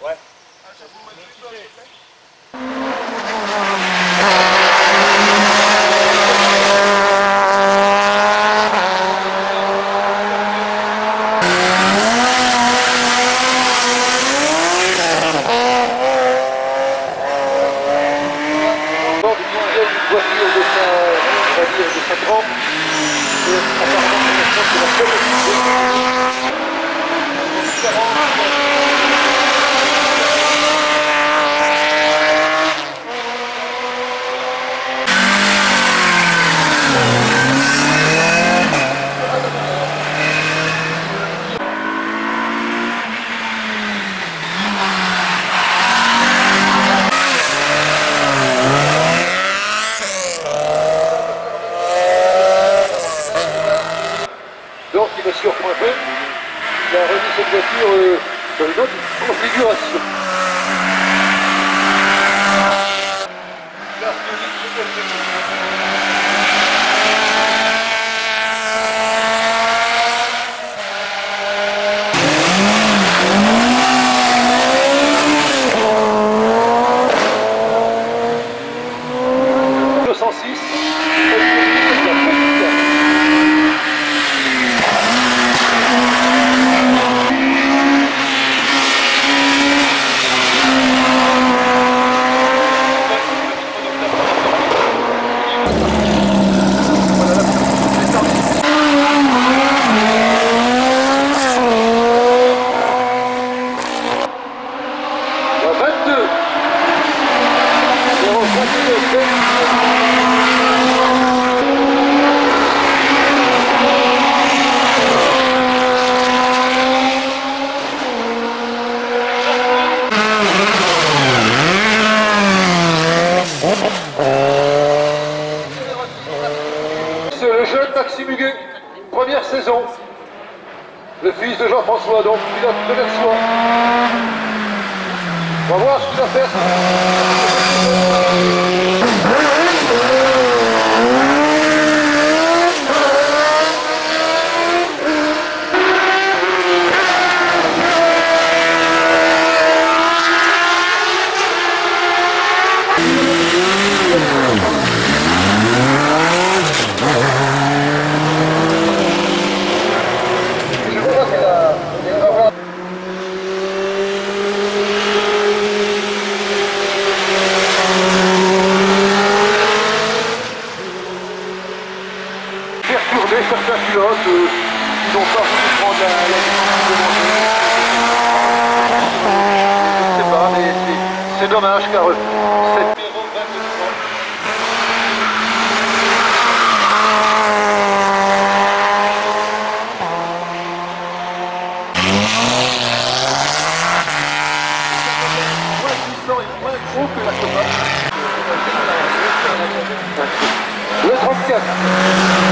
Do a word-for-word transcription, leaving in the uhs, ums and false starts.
Ouais. Voiture de sa, on va dire, de sa trempe, et apparemment, je pense que la seule donc il me surprend un peu, il a remis cette voiture euh, dans une autre configuration. deux cent six, vingt-deux, zéro vingt-deux, c'est le jeune Maxime Huguet, première saison, le fils de Jean-François, donc pilote de Versoix. On va voir ce qu'il va faire. Perturber certains pilotes euh, qui n'ont pas voulu prendre la, la licence demandée. Je ne sais pas, mais c'est dommage car euh, cette numéro vingt-trois. Moins puissant et moins gros que la Copa. Le trente-quatre.